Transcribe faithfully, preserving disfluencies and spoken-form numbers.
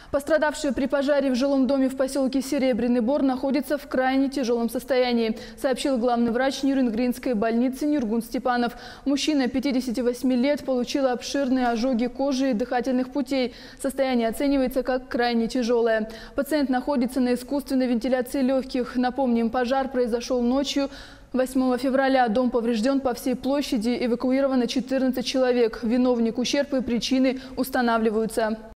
Пострадавший при пожаре в жилом доме в поселке Серебряный Бор находится в крайне тяжелом состоянии, сообщил главный врач Нюрнгринской больницы Нюргун Степанов. Мужчина пятидесяти восьми лет получил обширные ожоги кожи и дыхательных путей. Состояние оценивается как крайне тяжелое. Пациент находится на искусственной вентиляции легких. Напомним, пожар произошел ночью восьмого февраля. Дом поврежден по всей площади, эвакуировано четырнадцать человек. Виновник ущерба и причины устанавливаются.